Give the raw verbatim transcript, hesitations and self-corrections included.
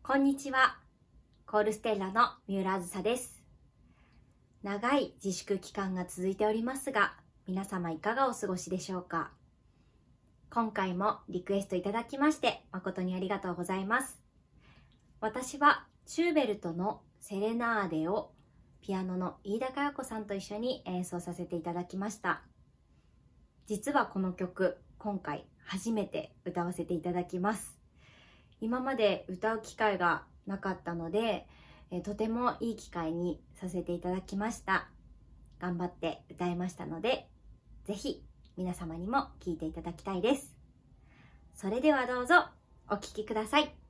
こんにちは。コールステッラの三浦あずさです。長い自粛期間が続いておりますが、皆様いかがお過ごしでしょうか。今回もリクエストいただきまして誠にありがとうございます。私はシューベルトのセレナーデをピアノの飯田佳代子さんと一緒に演奏させていただきました。実はこの曲、今回初めて歌わせていただきます。今まで歌う機会がなかったので、えとてもいい機会にさせていただきました。頑張って歌えましたので、ぜひ皆様にも聴いていただきたいです。それではどうぞお聴きください。